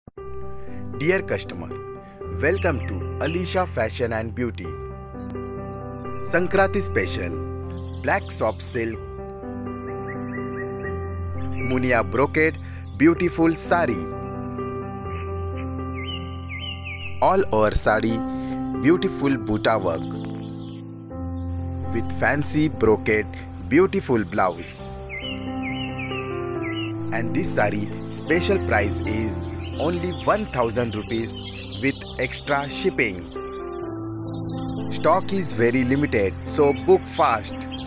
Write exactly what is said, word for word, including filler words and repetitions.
Dear customer, welcome to Alisha Fashion and Beauty. Sankranti special, black soft silk, Muniya brocade, beautiful sari. All over sari, beautiful butta work with fancy brocade, beautiful blouse. And this sari special price is only one thousand rupees with extra shipping. Stock is very limited, so book fast.